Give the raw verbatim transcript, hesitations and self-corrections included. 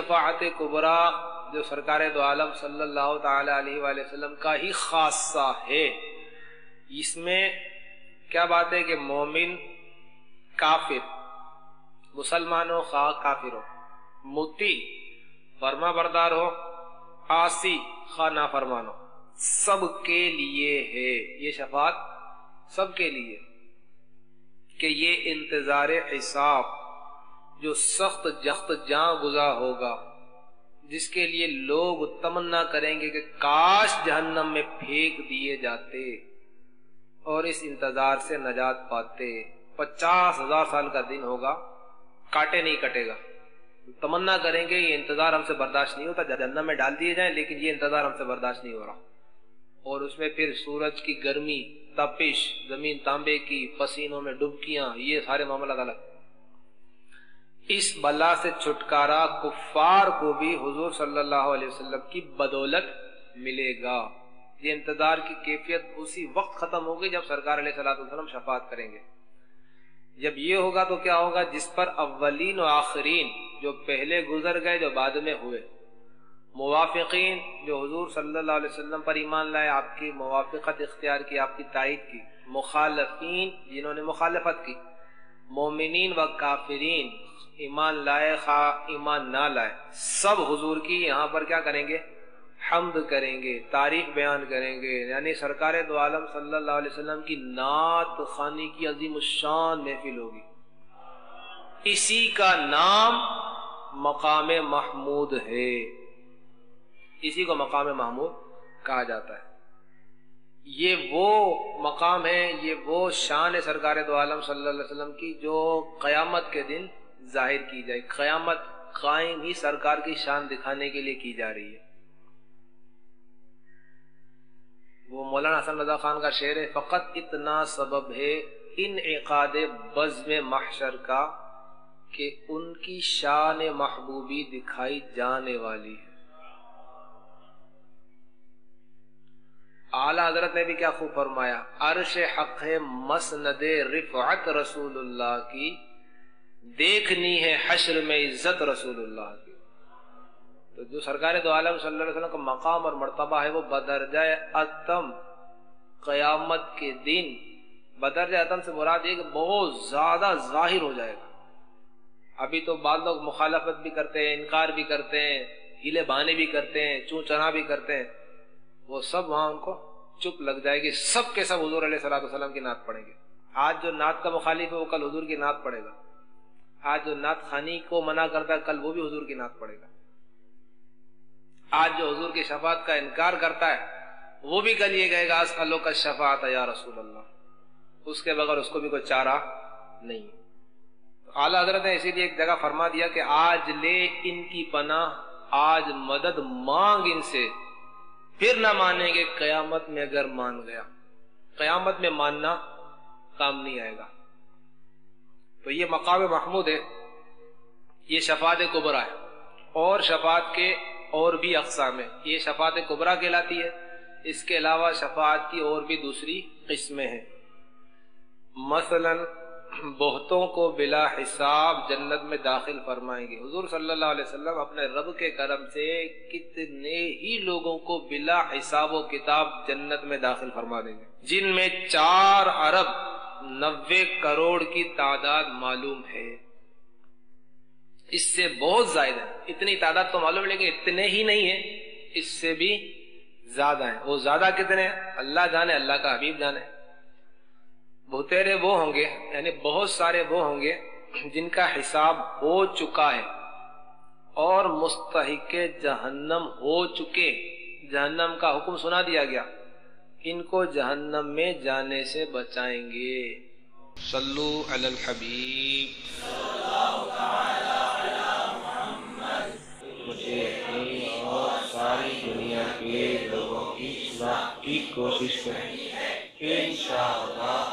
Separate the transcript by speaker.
Speaker 1: शफाअत कुबरा जो सरकार दो आलम सल्लल्लाहु ताला अलैहि वसल्लम का ही खासा है। इसमें क्या बात है कि मोमिन काफिर, मुसलमान हो खा काफिर हो, मुती फरमा बरदार हो, आसी खा नाफरमान हो, सबके लिए है ये शफात, सबके लिए कि ये इंतजार हिसाब जो सख्त जख्त जां गुजार होगा, जिसके लिए लोग तमन्ना करेंगे कि काश जहन्नम में फेंक दिए जाते और इस इंतजार से नजात पाते। पचास हजार साल का दिन होगा, काटे नहीं कटेगा, तमन्ना करेंगे ये इंतजार हमसे बर्दाश्त नहीं होता, जहन्नम में डाल दिए जाएं, लेकिन ये इंतजार हमसे बर्दाश्त नहीं हो रहा। और उसमें फिर सूरज की गर्मी, तपिश, जमीन तांबे की, पसीनों में डुबकियां, ये सारे मामला अलग। इस बला से छुटकारा कुफ्फार को भी हुजूर सल्लल्लाहु अलैहि वसल्लम की बदौलत मिलेगा। ये इंतजार की कैफियत उसी वक्त खत्म होगी जब सरकार अलैहिस्सलातु वस्सलाम शफात करेंगे। जब ये होगा तो क्या होगा, जिस पर अव्वलीन और आखिरीन जो पहले गुजर गए, जो बाद में हुए, मुवाफिकीन जो हुजूर सल्लल्लाहु अलैहि वसल्लम पर ईमान लाए, आपकी मुवाफिकत इख्तियार की, आपकी तायीद की, मुखालिफीन जिन्होंने मुखालिफत की, मोमिनीन व काफिरीन ईमान लाए खा ईमान ना लाए, सब हुजूर की यहाँ पर क्या करेंगे, हम्द करेंगे, तारीफ बयान करेंगे। यानी सरकार दो आलम सल्लल्लाहु अलैहि वसल्लम की नात खानी की अजीम शान महफिल होगी। इसी का नाम मकाम महमूद है, इसी को मकाम महमूद कहा जाता है। ये वो मकाम है, ये वो शान है सरकार दो आलम सल्लल्लाहु अलैहि वसल्लम की जो क़यामत के दिन जाहिर की जाए। क़यामत कायम ही सरकार की शान दिखाने के लिए की जा रही है। वो मौलाना हसन रजा खान का शेर है, फ़कत इतना सबब है इन इक़ादे बज़्म महशर का कि उनकी शान महबूबी दिखाई जाने वाली है। आला हजरत ने भी क्या खूब फरमाया, अर्श हक है मसनदे रिफ़अत रसूलुल्लाह की, देखनी है हश्र में इज्जत रसूलुल्लाह की। तो जो सरकार दो आलम सल्लल्लाहु अलैहि वसल्लम का मकाम और मर्तबा है वो बदरजाए अतम क़यामत के दिन, बदरजाए अतम से मुराद ये कि बहुत ज्यादा जाहिर हो जाएगा। अभी तो बाद लोग मुखालफत भी करते हैं, इनकार भी करते हैं, हीले बहाने भी करते हैं, चू चना भी करते हैं, वो सब वहां उनको चुप लग जाएगी। सब के सब हुजूर अलैहिस्सलातु वस्सलाम की नात पढ़ेंगे। आज जो नात का मुखालिफ है वो कल हुजूर की नात पढ़ेगा। आज जो नात खानी को मना करता है कल वो भी हुजूर की नात पढ़ेगा। आज जो हुजूर की शफात का इनकार करता है वो भी कल ये कहेगा अस्अलुक का शफात या रसूल अल्लाह। उसके बगैर उसको भी कोई चारा नहीं। तो आला हजरत ने इसीलिए एक जगह फरमा दिया कि आज ले इनकी पनाह, आज मदद मांग इनसे, फिर ना मानेंगे कयामत में अगर मान गया। कयामत में मानना काम नहीं आएगा। तो ये मकाम महमूद है, ये शफात कुबरा है। और शफात के और भी अक़साम है, ये शफात कुबरा कहलाती है। इसके अलावा शफात की और भी दूसरी किस्में हैं। मसलन बहुतों को बिला हिसाब जन्नत में दाखिल फरमाएंगे। हुजूर सल्लल्लाहु अलैहि वसल्लम अपने रब के करम से कितने ही लोगों को बिला हिसाब व किताब जन्नत में दाखिल फरमा देंगे, जिनमें चार अरब नब्बे करोड़ की तादाद मालूम है। इससे बहुत ज्यादा है। इतनी तादाद तो मालूम है लेकिन इतने ही नहीं है, इससे भी ज्यादा है। वो ज्यादा कितने हैं अल्लाह जाने, अल्लाह का हबीब जाने। बहुतेरे वो होंगे, यानी बहुत सारे वो होंगे जिनका हिसाब हो चुका है और मुस्तहिके जहन्नम हो चुके, जहन्नम का हुक्म सुना दिया गया, इनको जहन्नम में जाने से बचाएंगे। सल्लू अलल हबीब। मुझे अपनी और सारी दुनिया के लोगों की इस्लाह की कोशिश करनी है इंशाअल्लाह।